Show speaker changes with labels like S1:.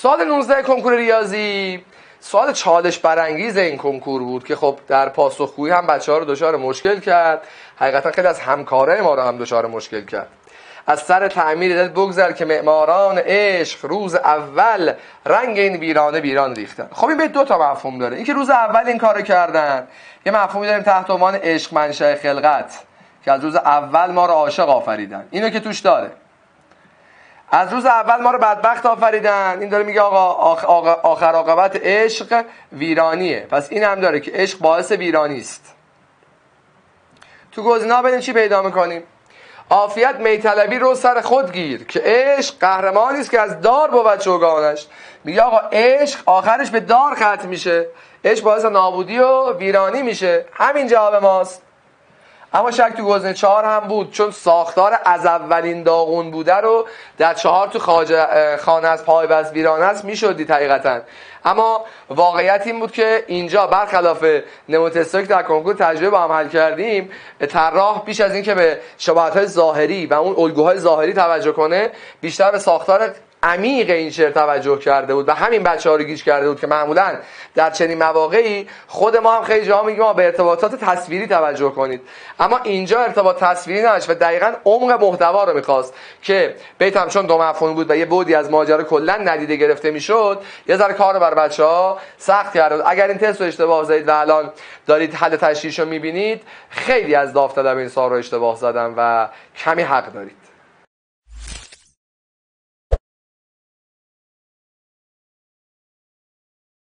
S1: سوال 19 کنکور ریاضی سوال چالش برانگیز این کنکور بود که خب در پاسخگویی هم بچه‌ها رو دچار مشکل کرد. حقیقتا خیلی از همکارای ما رو هم دچار مشکل کرد. از سر تعمیر دل بگذر که معماران عشق روز اول رنگ این ویرانه ویران ریختن. خب این به دو تا مفهوم داره. این که روز اول این کارو کردن، یه مفهومی داریم تحت عنوان عشق منشأ خلقت که از روز اول ما رو عاشق آفریدن. اینو که توش داره. از روز اول ما رو بدبخت آفریدن. این داره میگه آخر عاقبت عشق ویرانیه. پس این هم داره که عشق باعث ویرانی است. تو گزینه‌ها ببینیم چی پیدا می‌کنیم. عافیت میطلبی رو سر خود گیر که عشق قهرمانی است که از دار بود چوگانش. میگه آقا عشق آخرش به دار ختم میشه، عشق باعث نابودی و ویرانی میشه. همین جواب ماست. اما شک تو گزینه 4 هم بود، چون ساختار از اولین داغون بوده رو در 4 تو خانه از پای بس ویرانه است میشدید حقیقتا. اما واقعیت این بود که اینجا برخلاف نموتستایی که در کنکور تجربه با هم حل کردیم، طراح بیش از این که به شباهت‌های ظاهری و اون الگوهای ظاهری توجه کنه، بیشتر به ساختار عمیق این شعر توجه کرده بود و همین بچه‌ها رو گیج کرده بود که معمولاً در چنین مواقعی خود ما هم خیلی جاها میگیم ما به ارتباطات تصویری توجه کنید، اما اینجا ارتباط تصویری نداشت و دقیقاً عمق محتوا رو می‌خواست که بیت هم چون دو مفهوم بود و یه بعدی از ماجرا کلاً ندیده گرفته میشد، یه ذره کار رو بر بچه‌ها سخت کرد. اگر این تست رو اشتباه زدید و الان دارید حل تشریحش رو می‌بینید، خیلی از داوطلب این سوال رو اشتباه زدن و کمی حق دارید.